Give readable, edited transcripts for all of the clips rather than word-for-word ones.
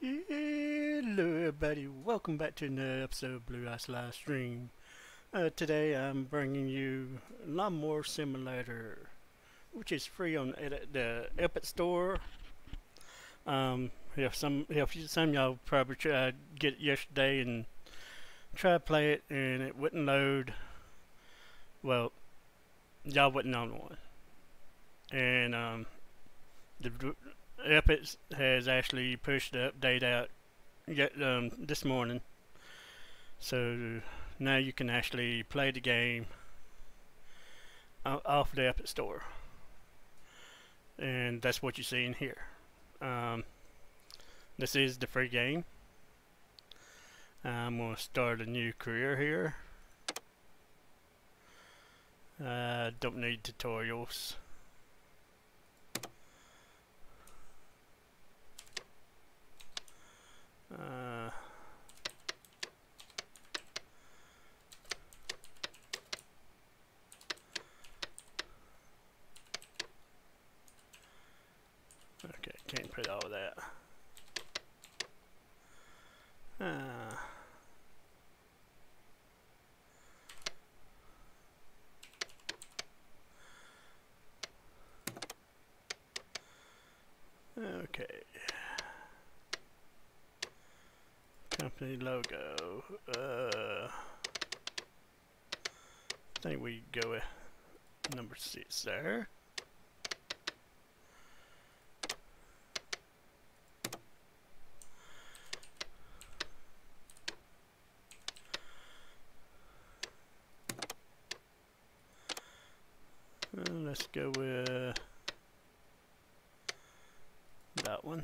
Hello everybody, welcome back to another episode of Blue Ice Live Stream. Today I'm bringing you Lawnmower Simulator, which is free on the Epic Store. Some of y'all probably tried to get it yesterday and tried to play it and it wouldn't load. Well, y'all wasn't on one. And the Epic has actually pushed the update out this morning, so now you can actually play the game off the Epic Store, and that's what you see in here. This is the free game. I'm going to start a new career here. Don't need tutorials. Okay, can't put all that. Okay. Company logo. I think we go with number 6 there. Let's go with that one.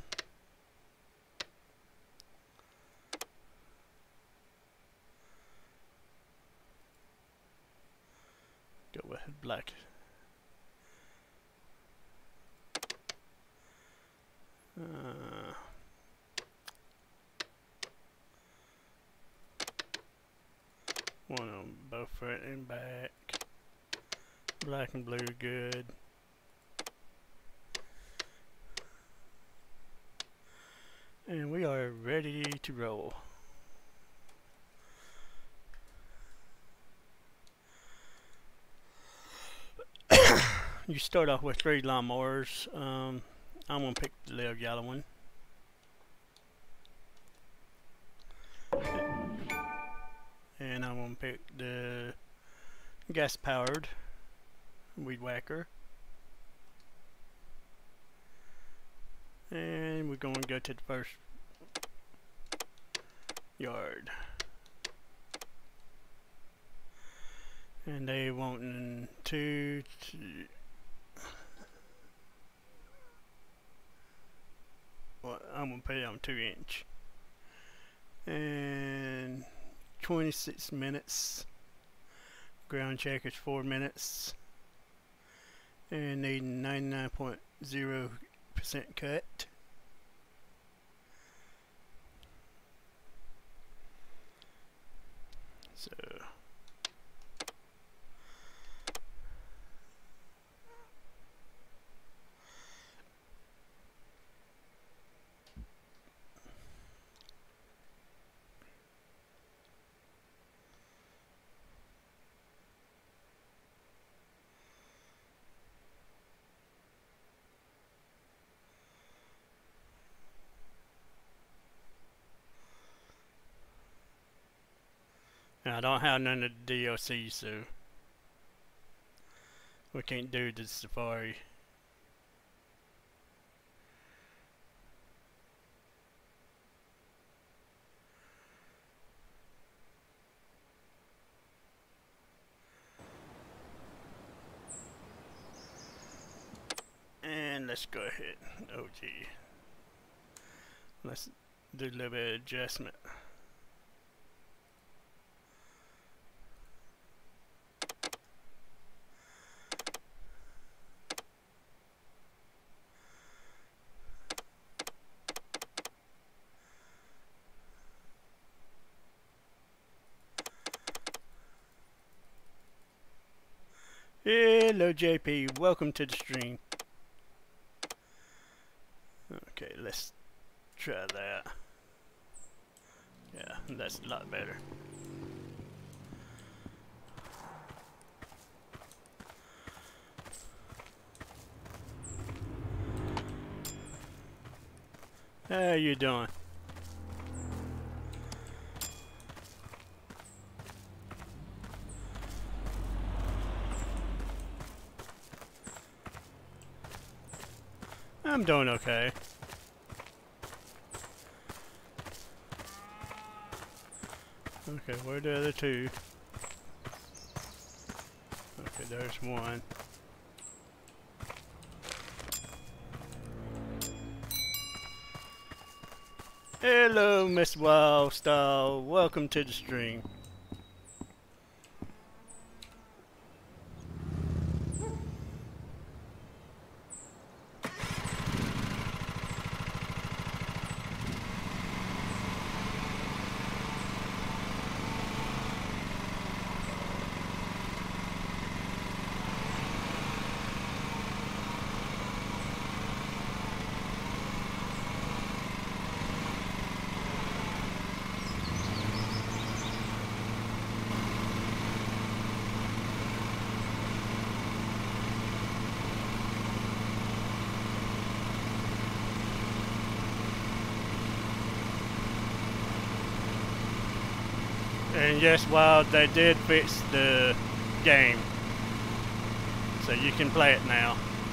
Go with black. One on both front and back. Black and blue, good. And we are ready to roll. You start off with 3 lawnmowers. I'm going to pick the little yellow one. And I'm going to pick the gas powered weed whacker. And we're going to go to the first yard. And they want 2 well, I'm going to put it on 2-inch. And 26 minutes. Ground check is 4 minutes. And need 99.0% cut. So I don't have none of the DLC, so we can't do the safari. And let's go ahead. Oh gee. Let's do a little bit of adjustment. Hello JP, welcome to the stream. Okay, let's try that. Yeah, that's a lot better. How you doing? I'm doing okay. Okay, where are the other two? Okay, there's one. Hello, Miss Wildstyle. Welcome to the stream. And yes, Wild, they did fix the game, so you can play it now.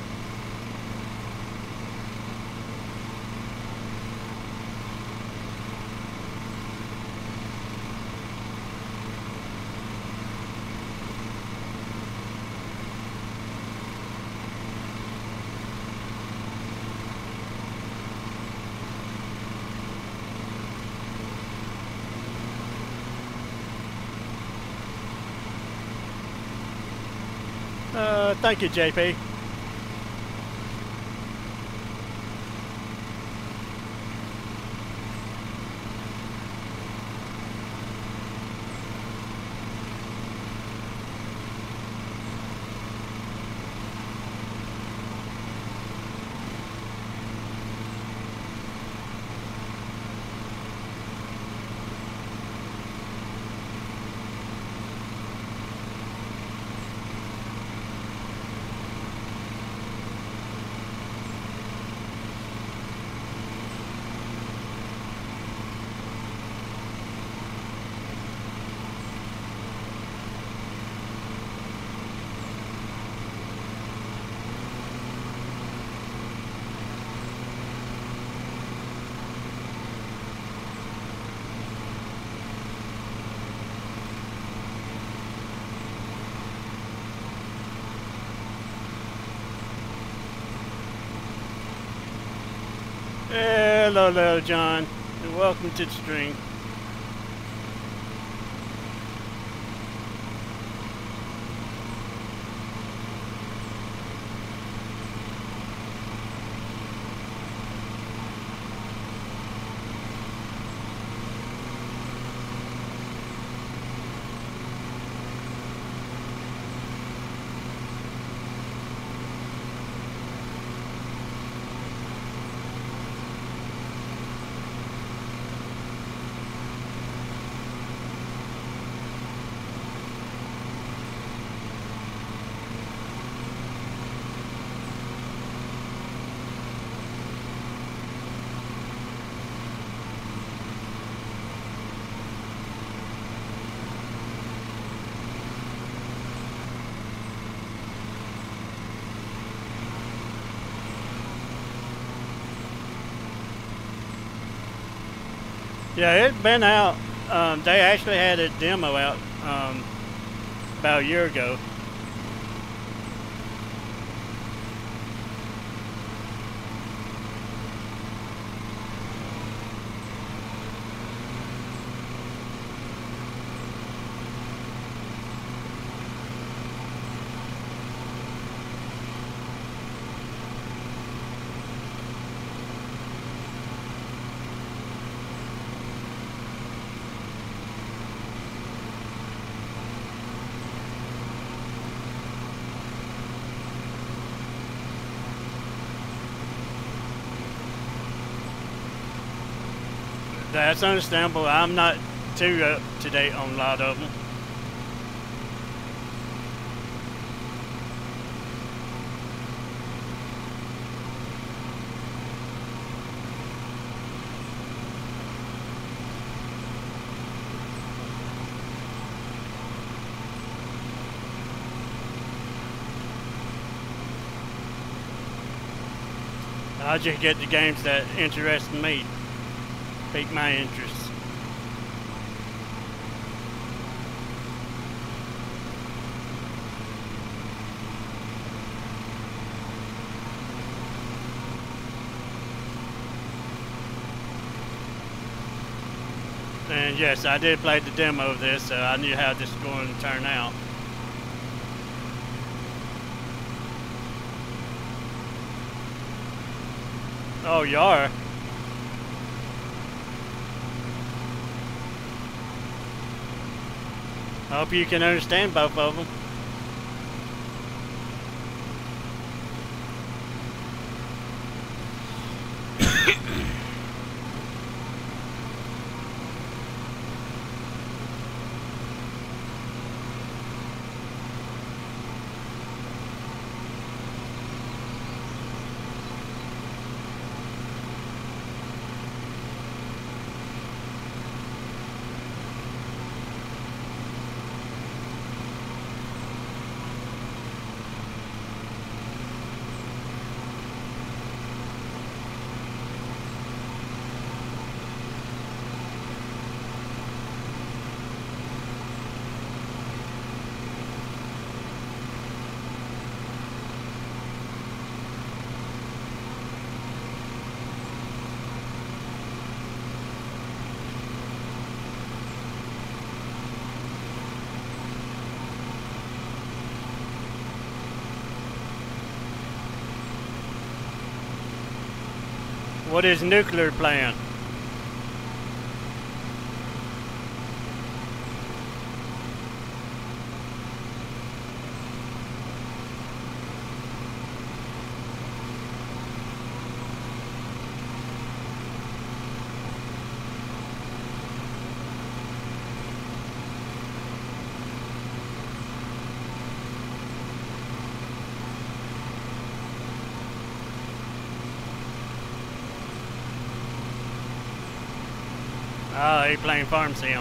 Thank you, JP. Hello, Little John, and welcome to the stream. Yeah, it's been out. They actually had a demo out about a year ago. That's understandable. I'm not too up to date on a lot of them. I just get the games that interest me, pique my interest. And yes, I did play the demo of this, so I knew how this was going to turn out. Oh, you are? I hope you can understand both of them. What is nuclear plan? Oh, he playing farm sim.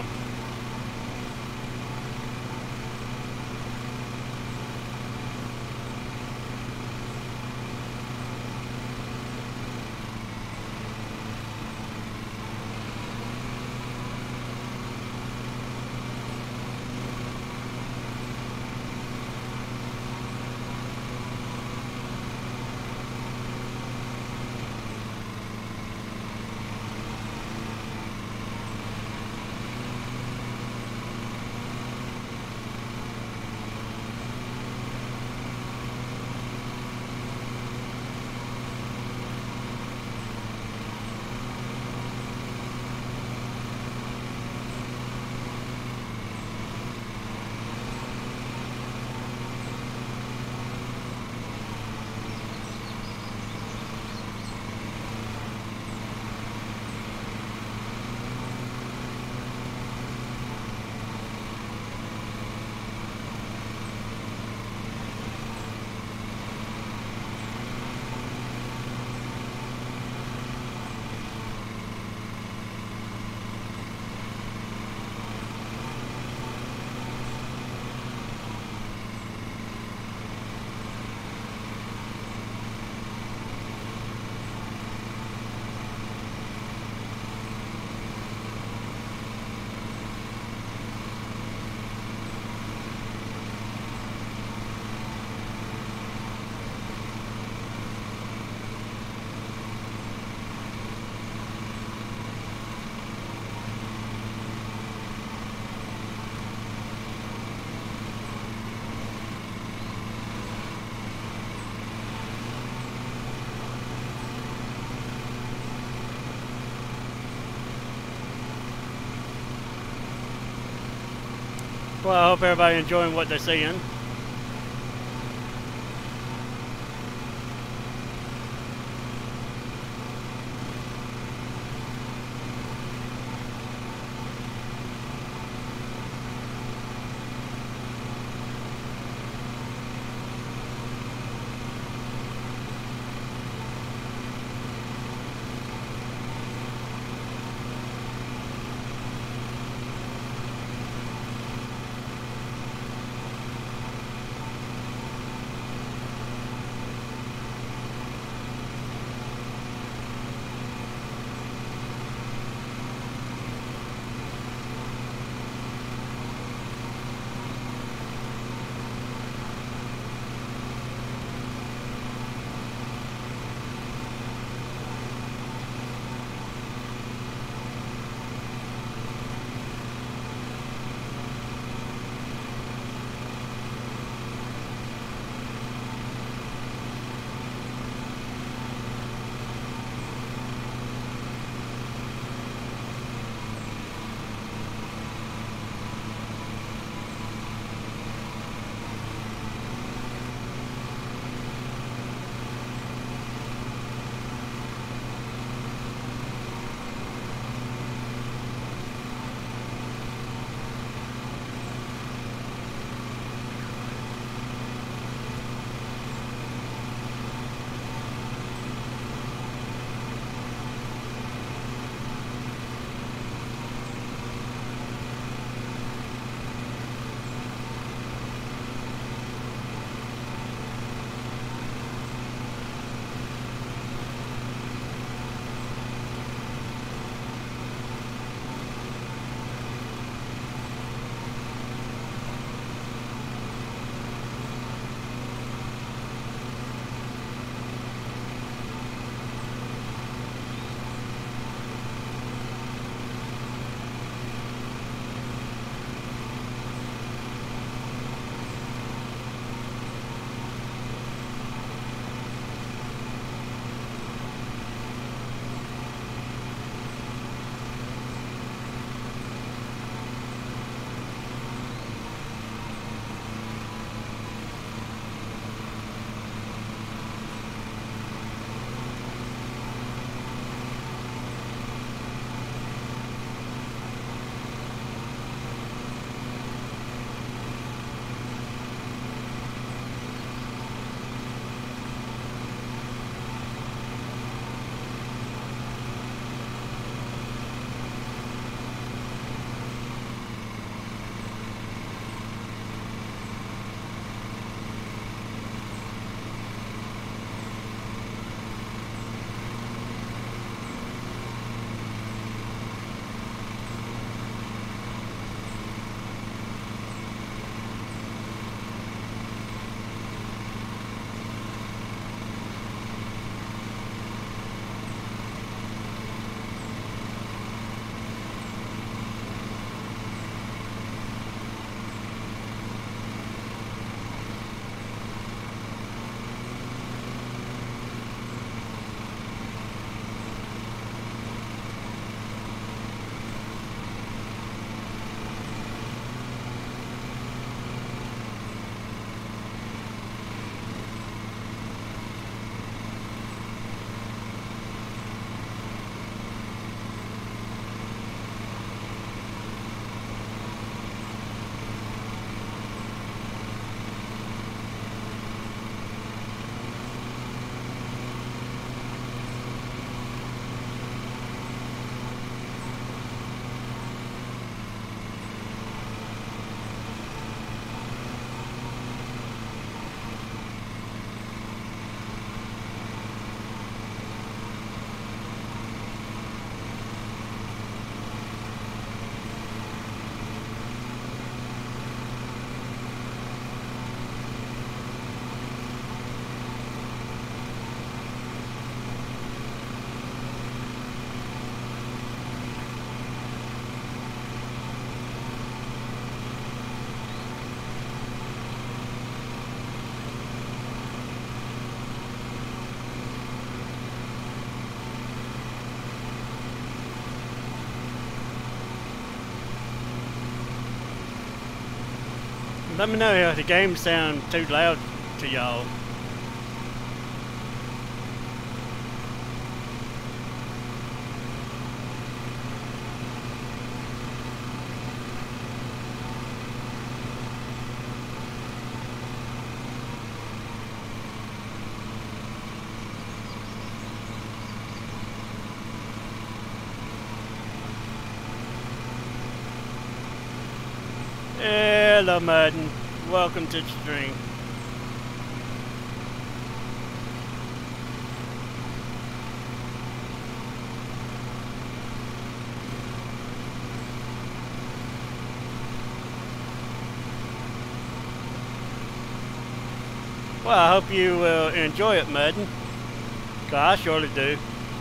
Well, I hope everybody enjoying what they're seeing. Let me know if the game sounds too loud to y'all. Hello, Madden. Welcome to the stream. Well, I hope you will enjoy it, Madden. 'Cause I surely do.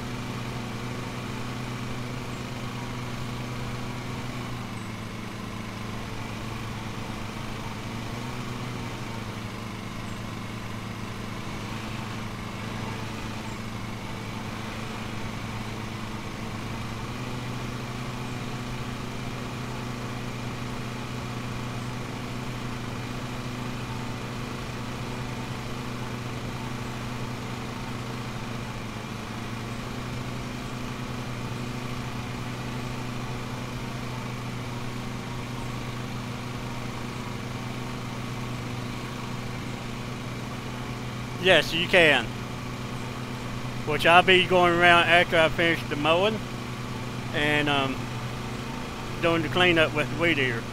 Yes, you can. Which I'll be going around after I finish the mowing and doing the cleanup with the weed eater.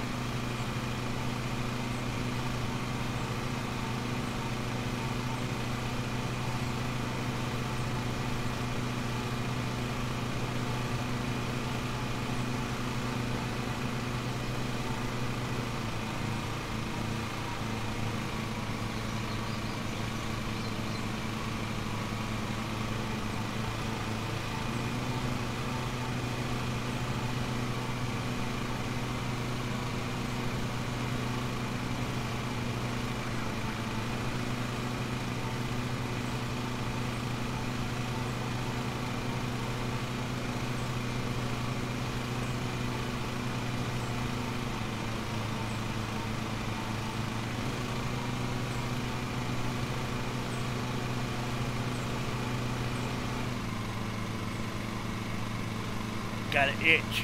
Got an itch.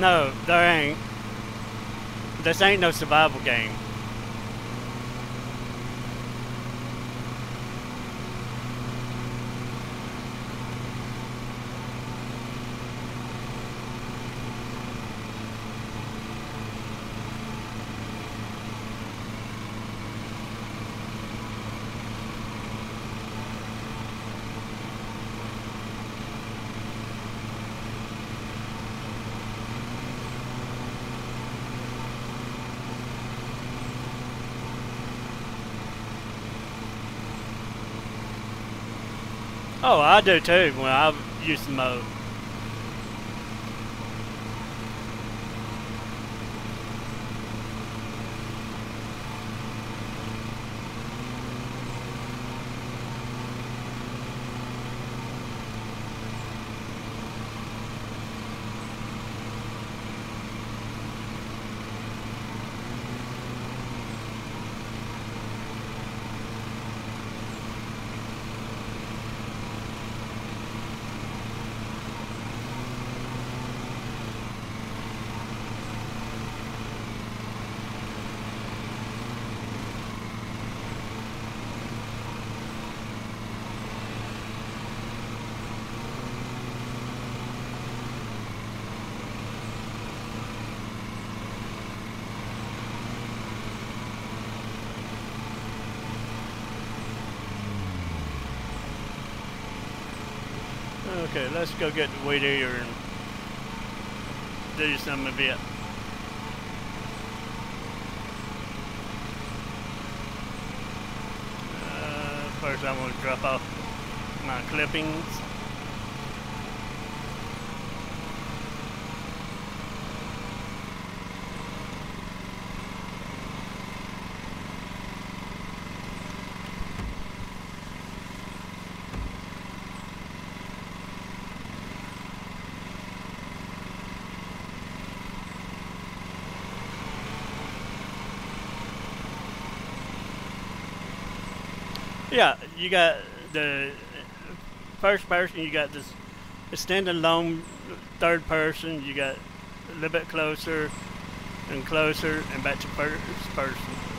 No, there ain't. This ain't no survival game. Oh, I do too when I used to mow. Okay, let's go get the weed eater and do some of it. First I'm going to drop off my clippings. Yeah, you got the first person, you got this extended alone third person, you got a little bit closer and closer and back to first person.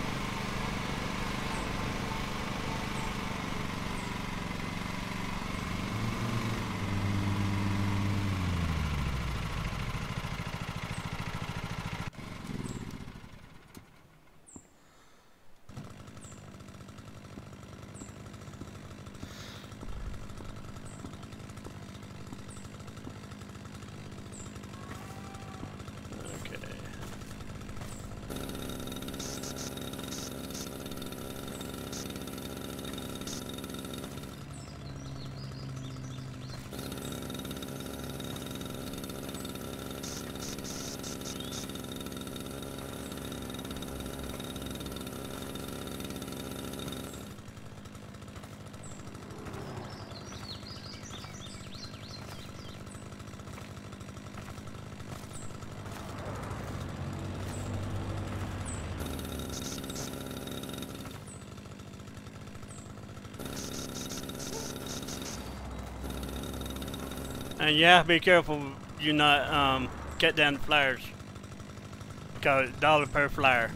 And yeah, be careful you not cut down the flares. Because $1 per flare.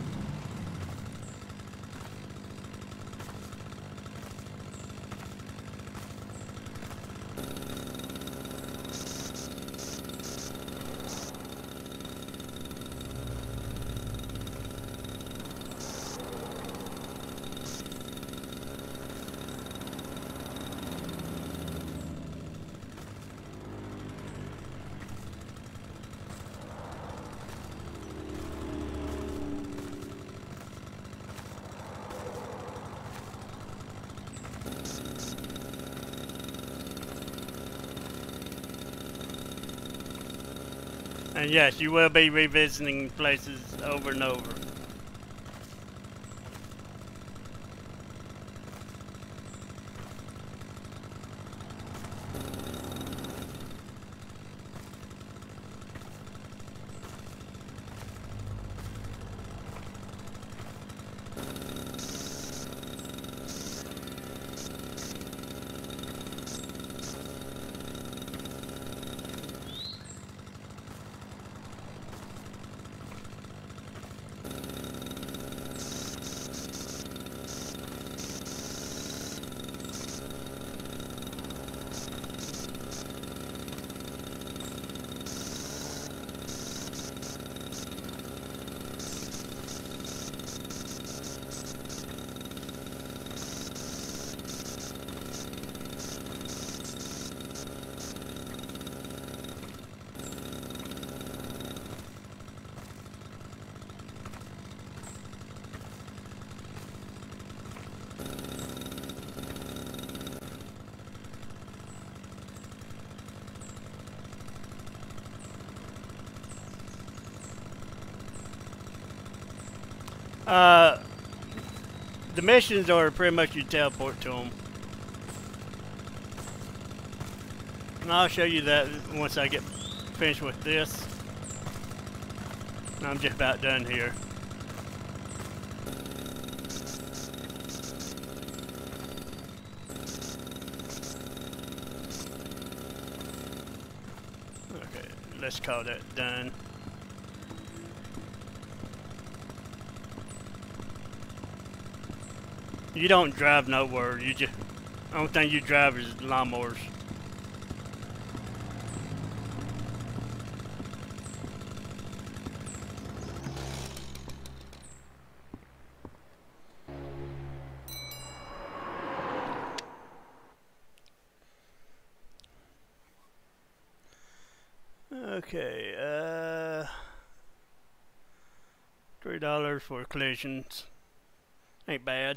And yes, you will be revisiting places over and over. The missions are pretty much you teleport to them. And I'll show you that once I get finished with this. I'm just about done here. Okay, let's call that done. You don't drive nowhere. You just, the only thing you drive is lawnmowers. Okay, $3 for collisions. Ain't bad.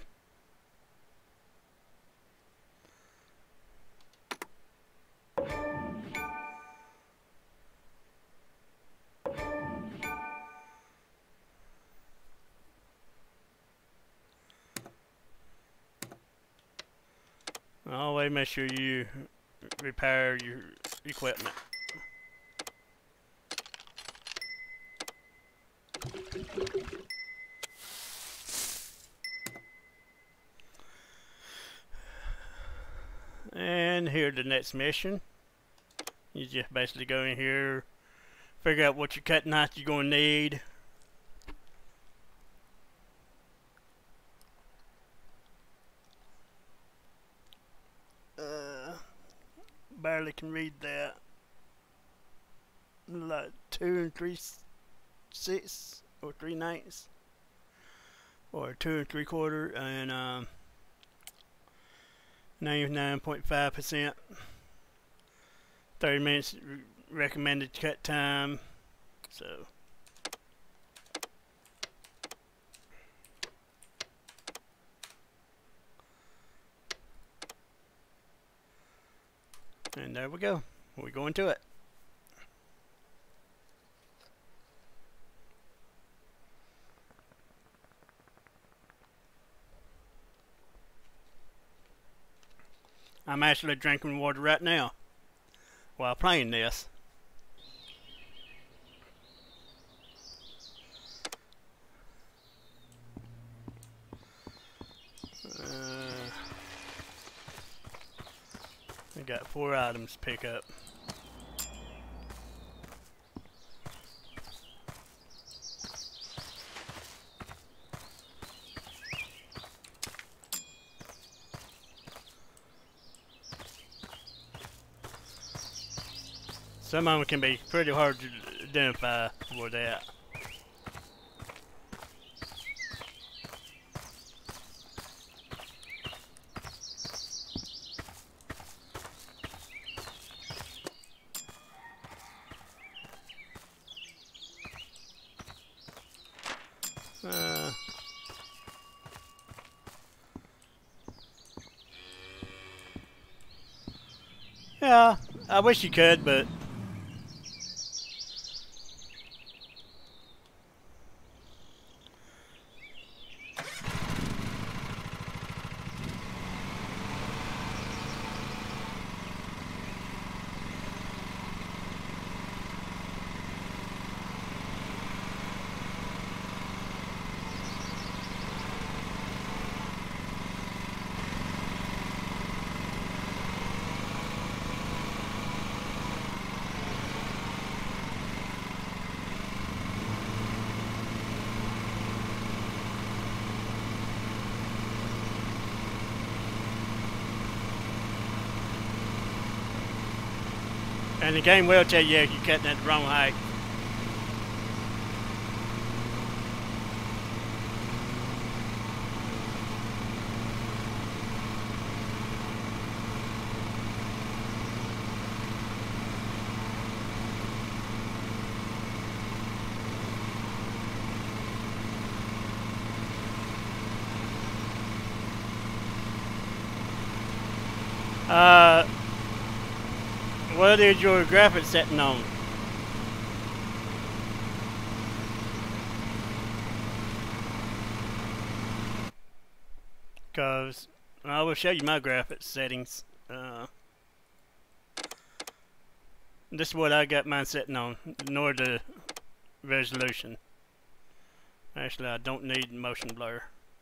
Always make sure you repair your equipment. And here's the next mission. You just basically go in here, figure out what your cut knife you're going to need. Barely can read that. Like 2 3/6 or 3/9, or 2 3/4, and 99.5%. 30 minutes recommended cut time. So and there we go. We go into it. I'm actually drinking water right now while playing this. I got 4 items to pick up. Some of them can be pretty hard to identify where they're at. Yeah, I wish you could, but and the game will tell you if you're cutting at the wrong height. What is your graphics setting on? Because I will show you my graphics settings. This is what I got mine sitting on, nor the resolution. Actually, I don't need motion blur.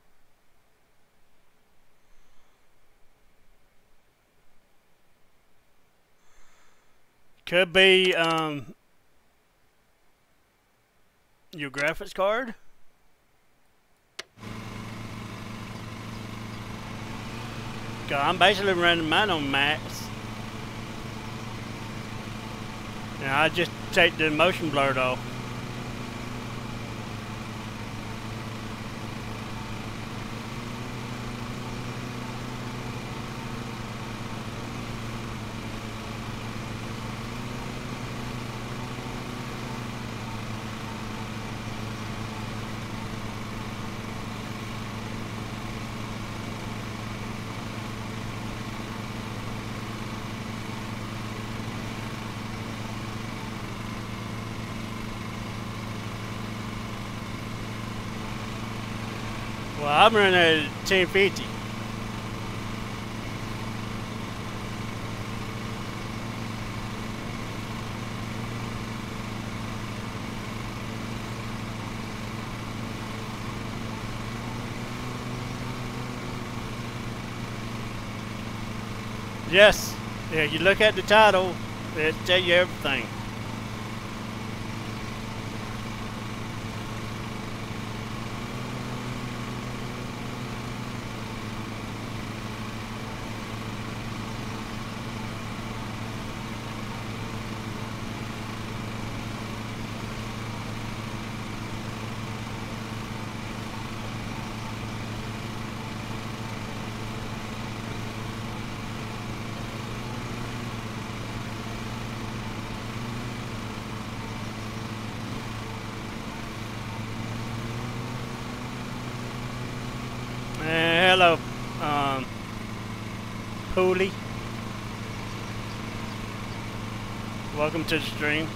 Could be your graphics card. Cause I'm basically running mine on max. And I just take the motion blur off. Well, I'm running at 1050. Yes, if you look at the title, it'll tell you everything. Hello, Pooley. Welcome to the stream.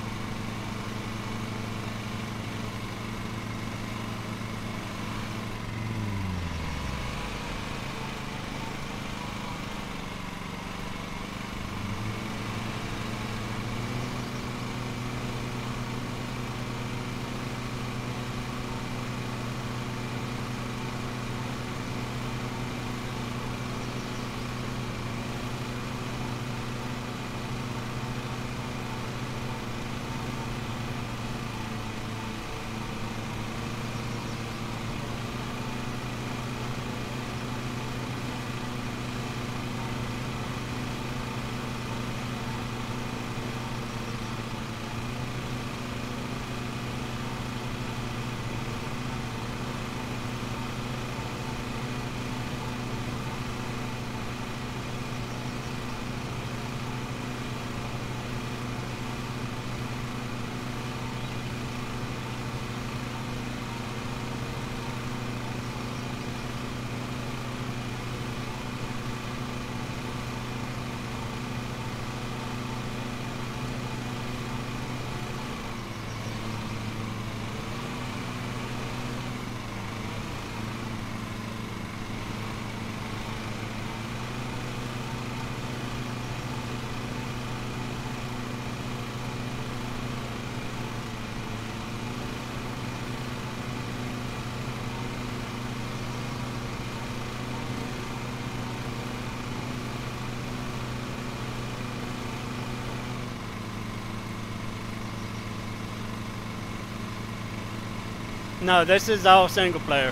No, this is all single player.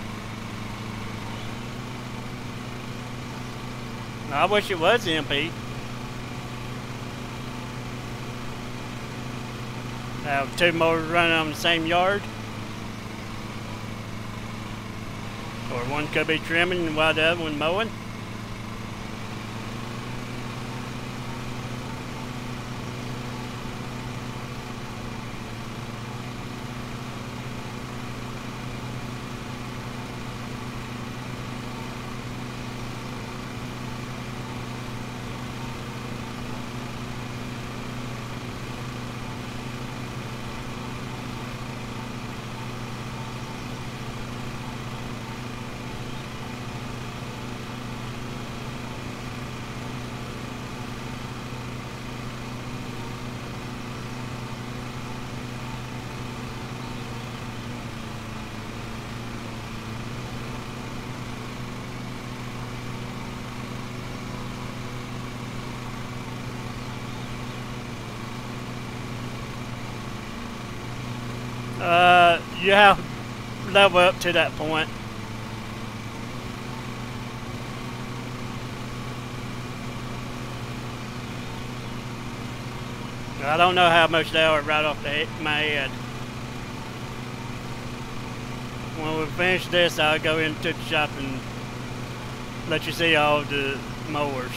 I wish it was MP. Have two motors running on the same yard. Or one could be trimming while the other one mowing. you have level up to that point. I don't know how much they are right off my head. When we finish this, I'll go into the shop and let you see all the mowers.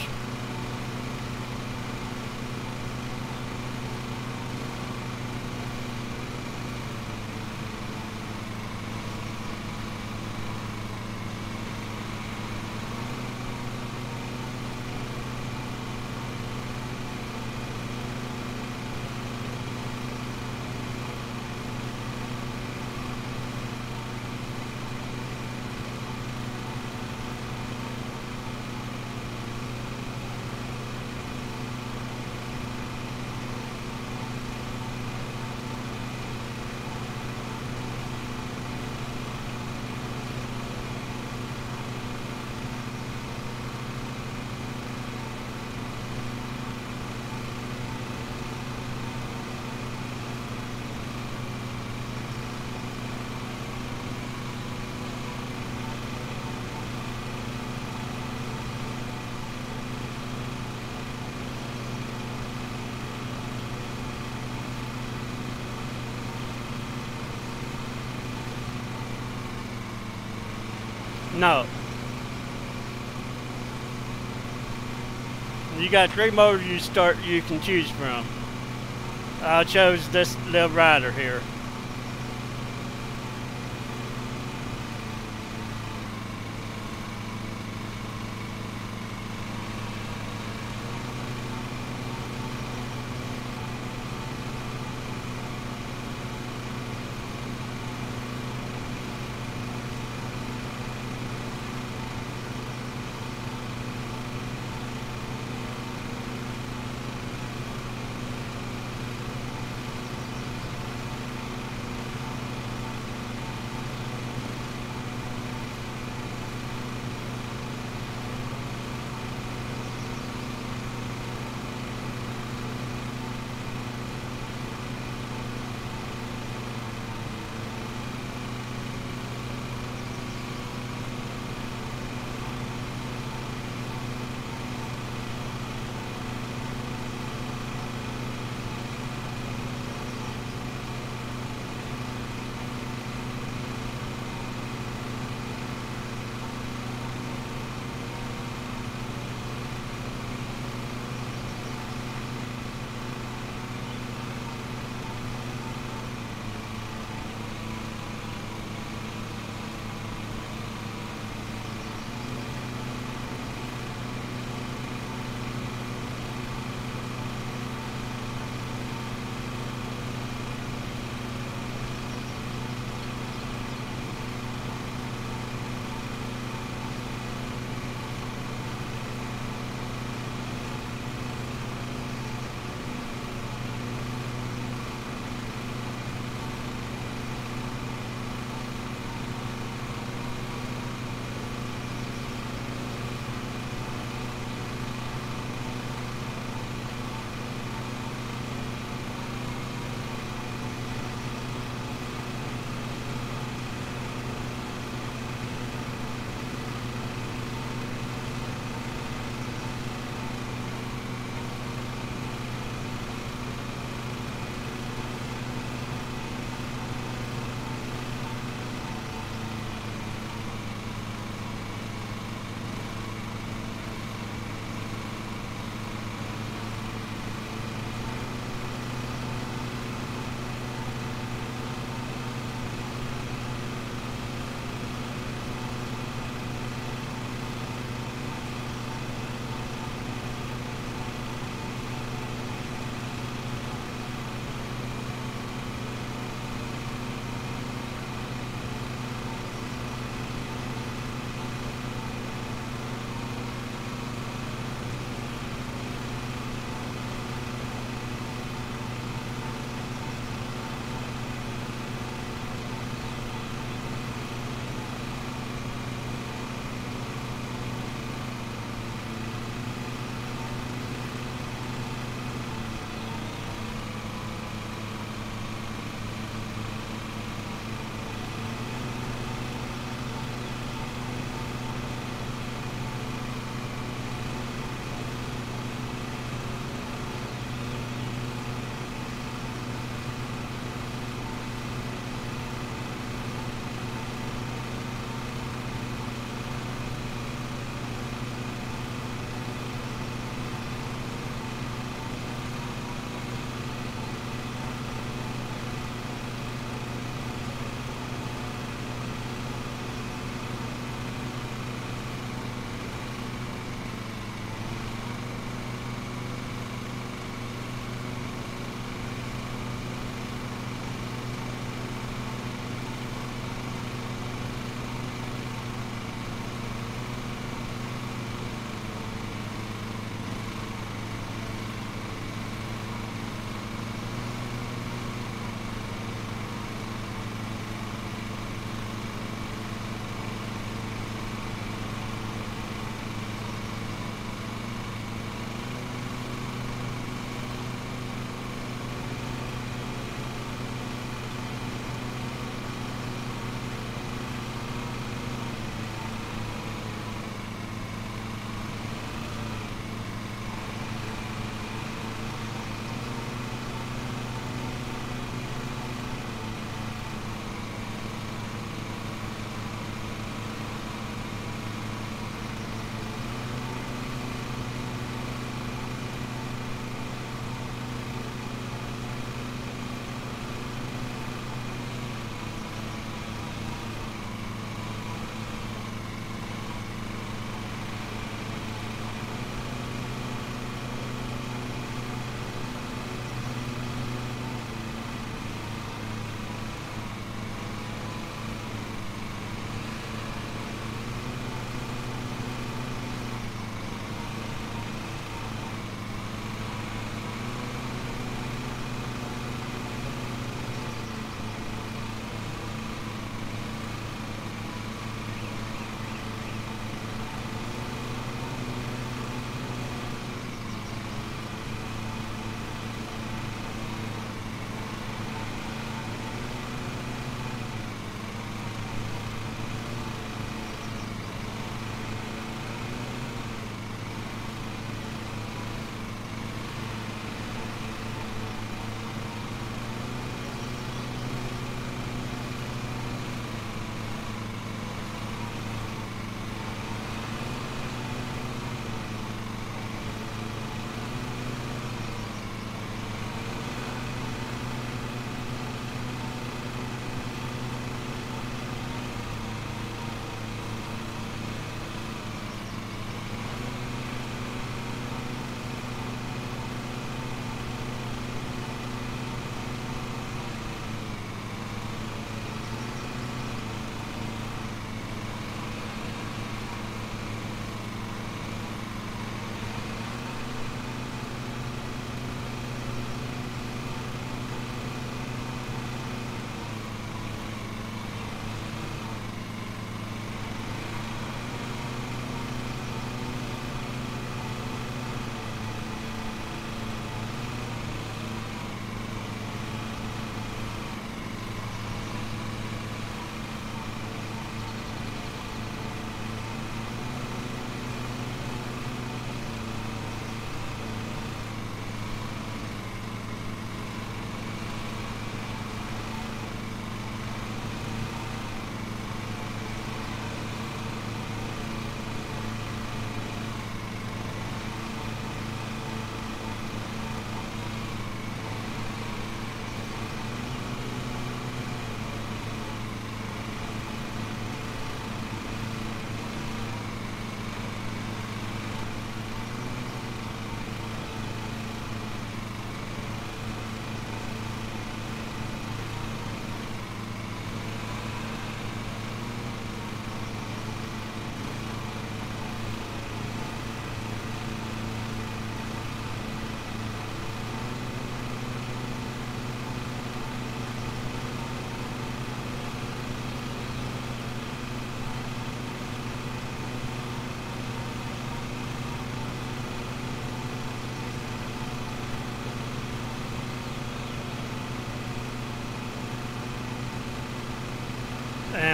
No. You got 3 motors you can choose from. I chose this little rider here.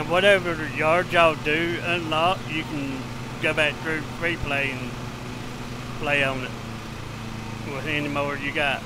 whatever yard y'all do unlock, you can go back through free play and play on it with any mower you got.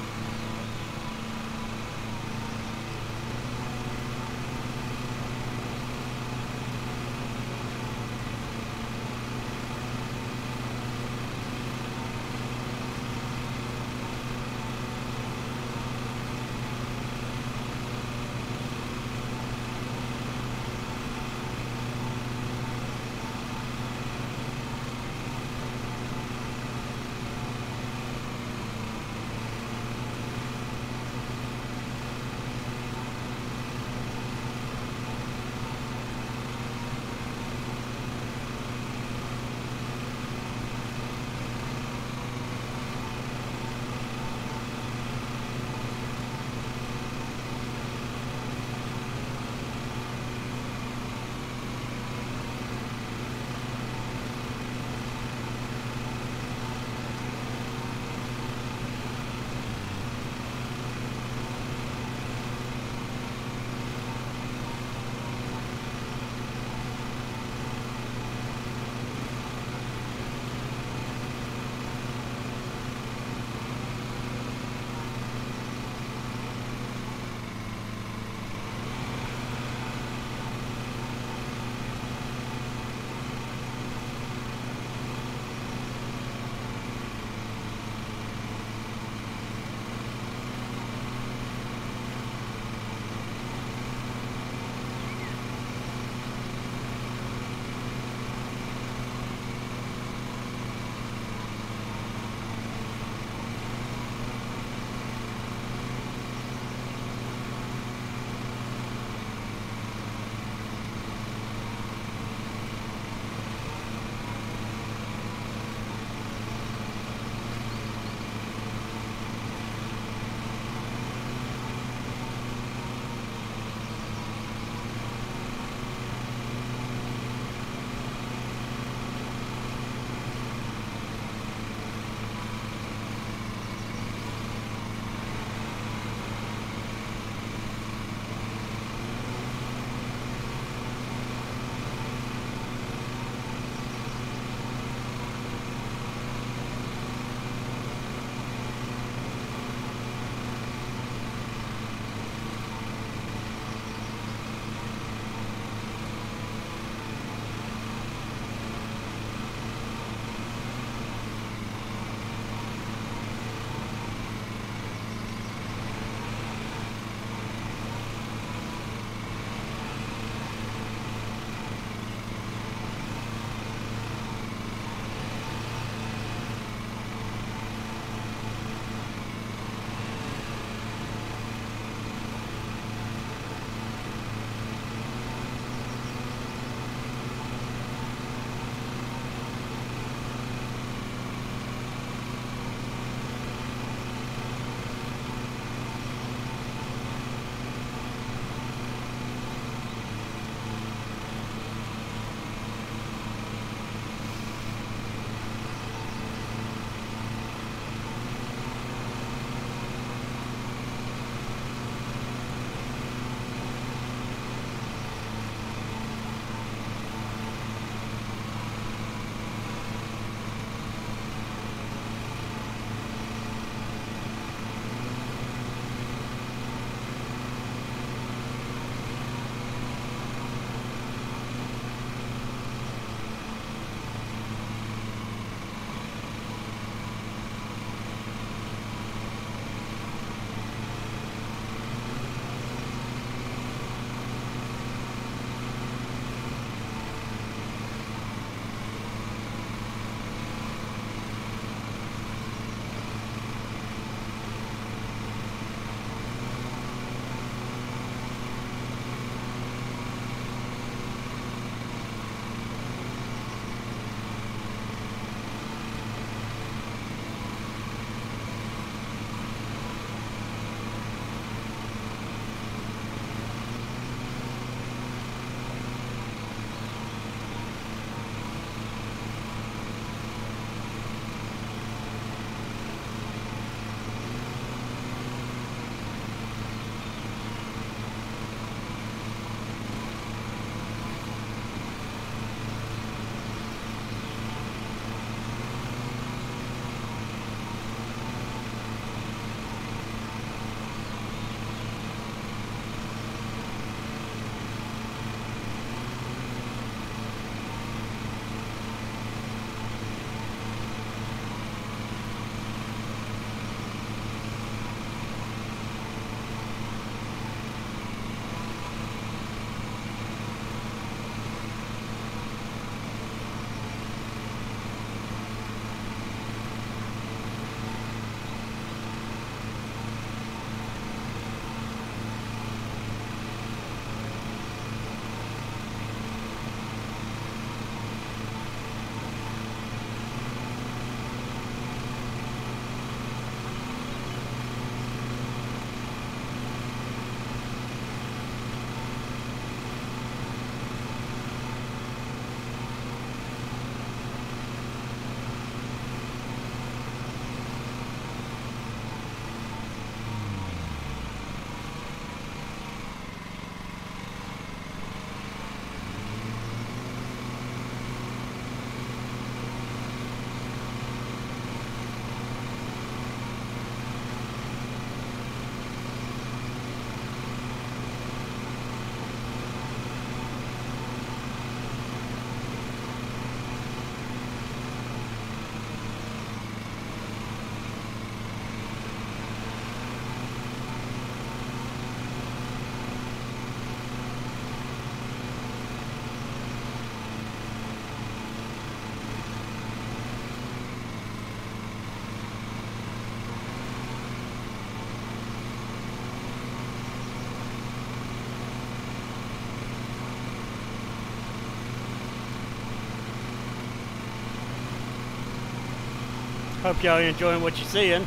Hope y'all enjoying what you're seeing.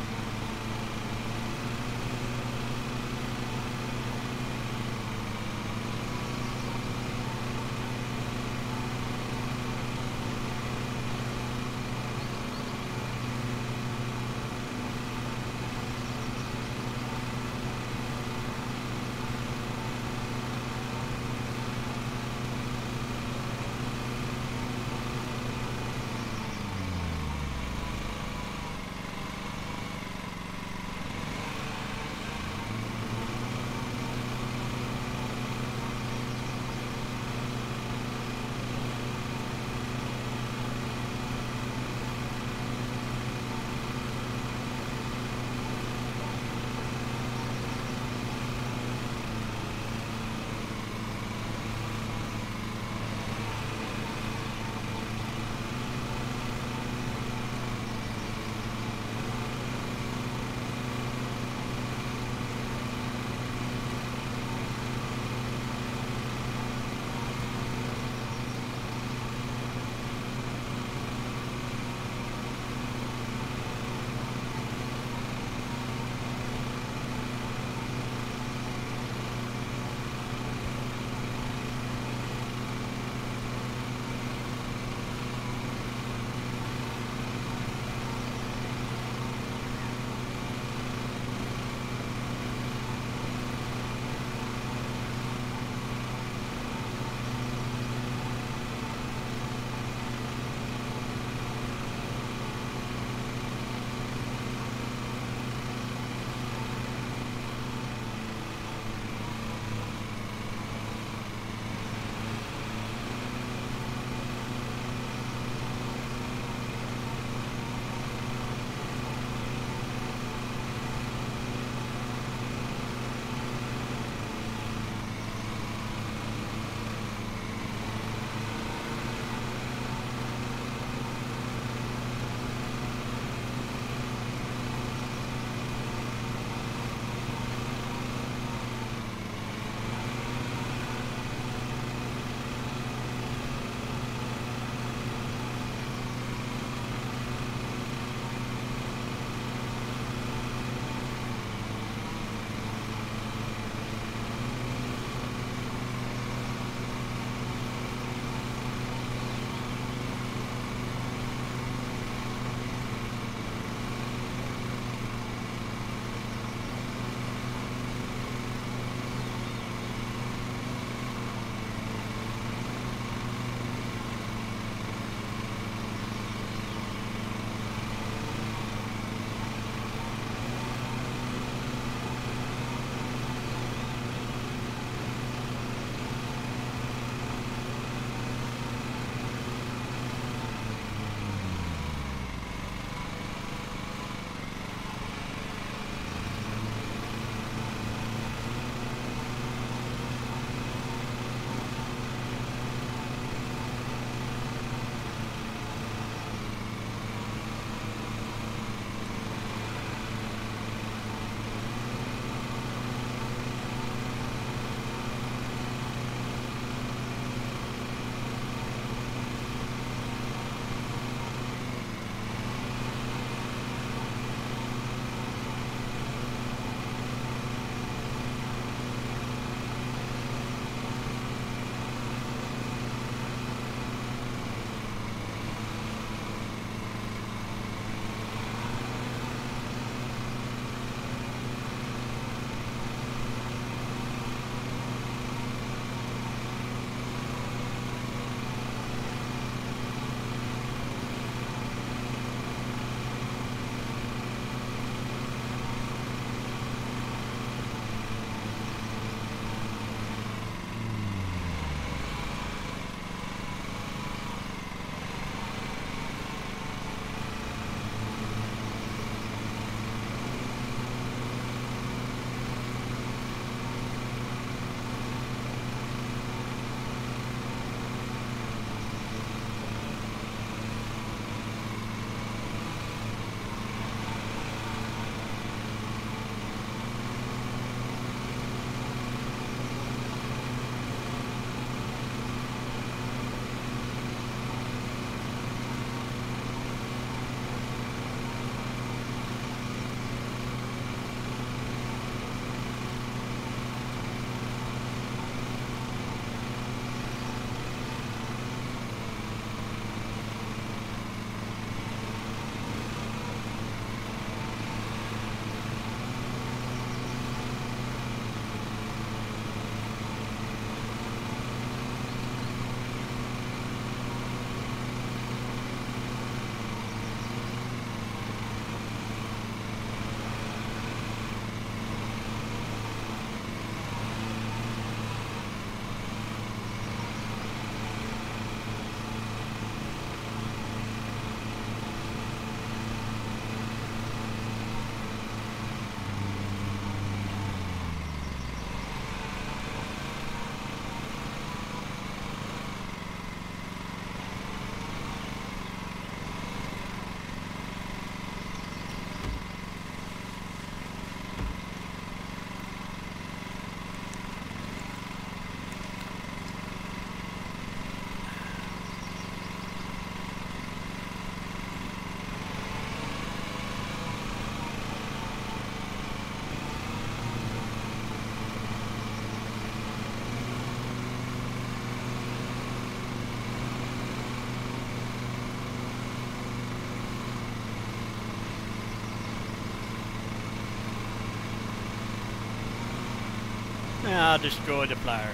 and I'll destroy the flyer.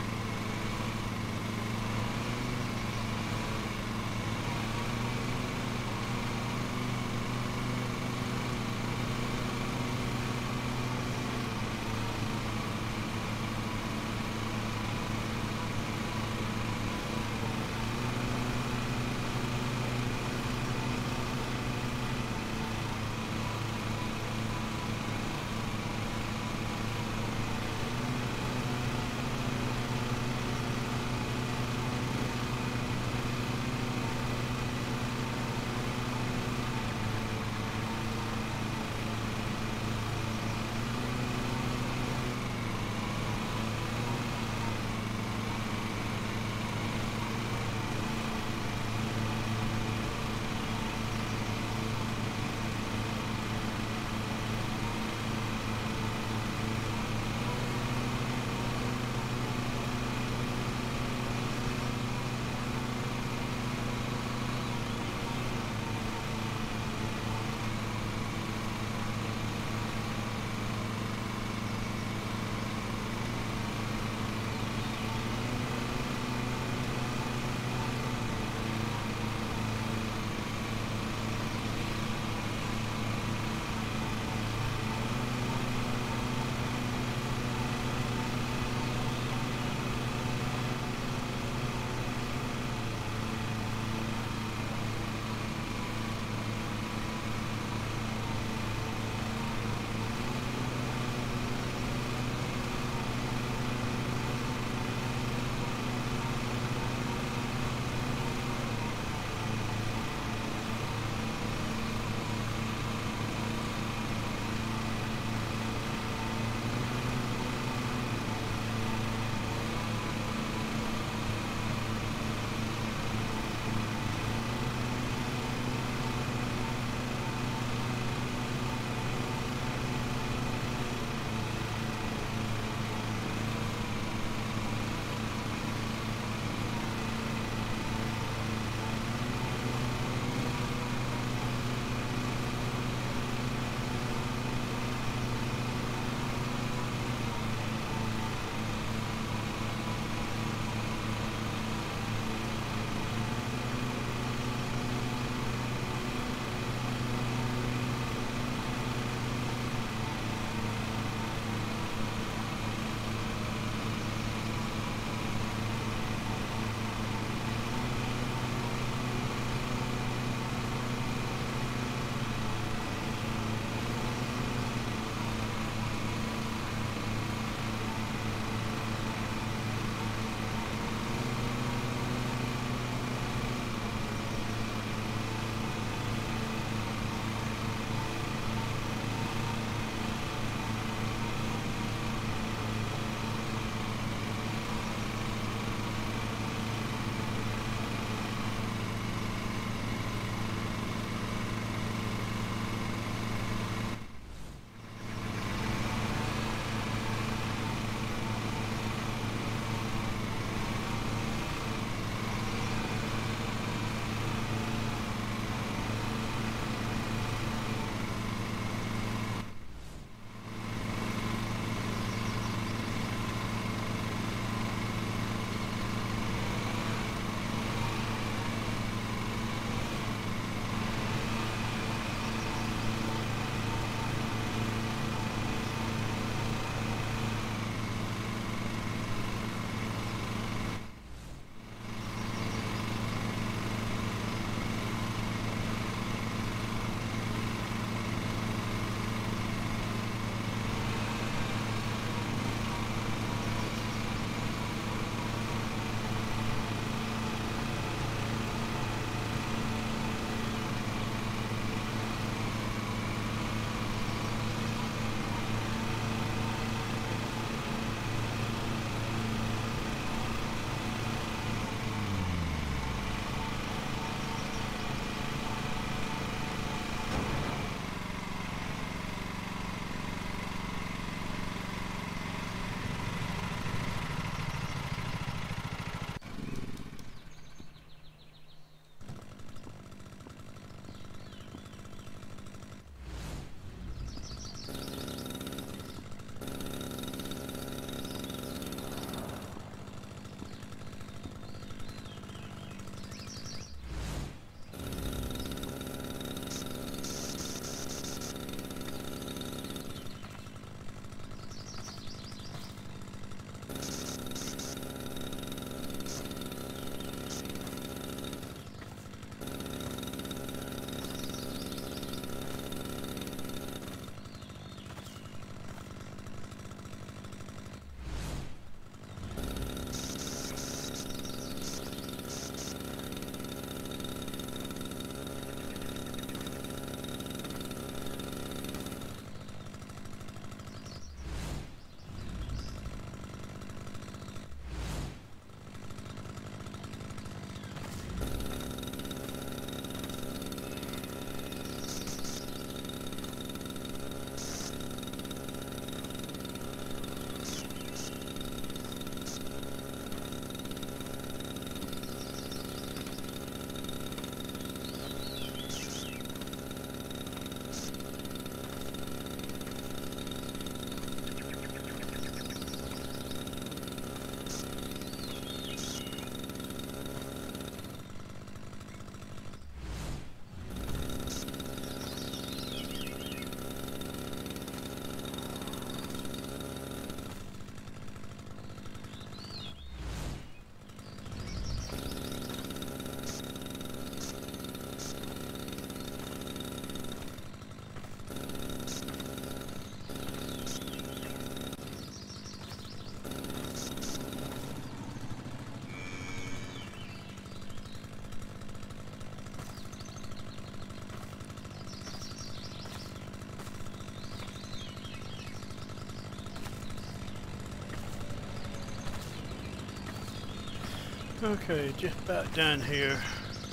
Okay, just about done here.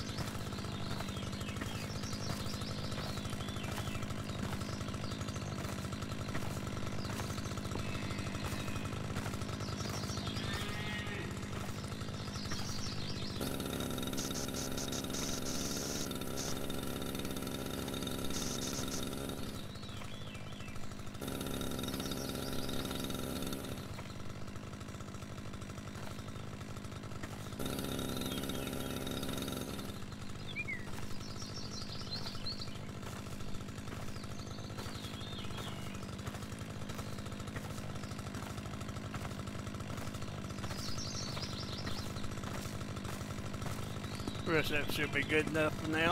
The rest of that should be good enough for now.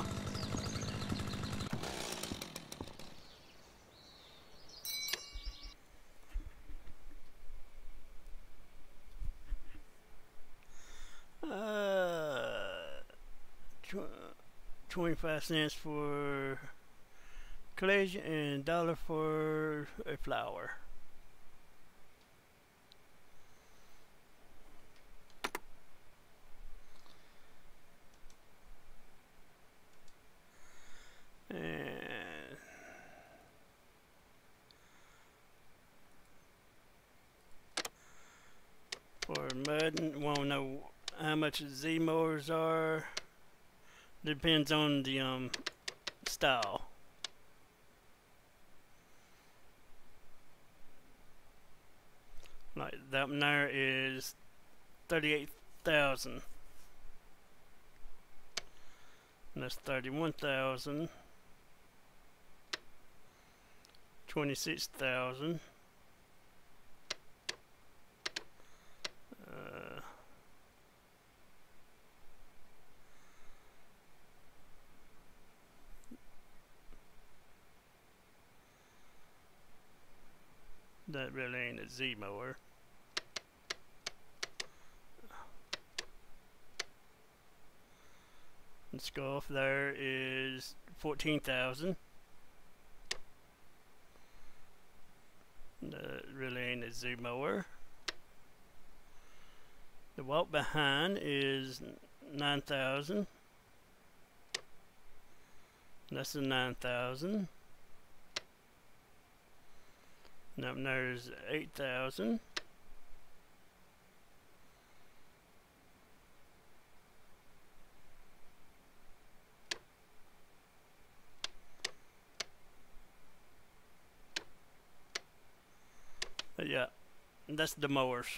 Uh, 25 cents for collision and $1 for a flower. And for mudding, want to know how much Z mowers are. Depends on the style. Like that one there is 38,000. And that's 31,000. 26,000. That really ain't a Z mower. The scarf there is 14,000. That really ain't a Z mower. The walk behind is 9,000. That's the 9,000. And up there's 8,000. But yeah, that's the mowers.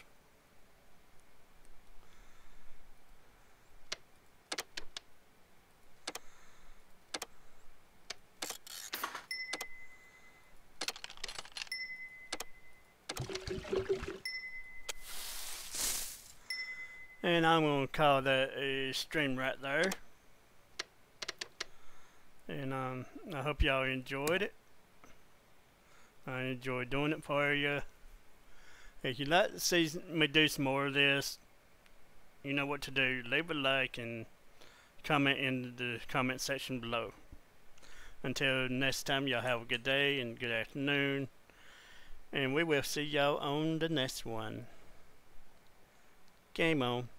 And I'm going to call that a stream right there. And I hope y'all enjoyed it. I enjoyed doing it for you. If you'd like to see me do some more of this, you know what to do. Leave a like and comment in the comment section below. Until next time, y'all have a good day and good afternoon. And we will see y'all on the next one. Game on.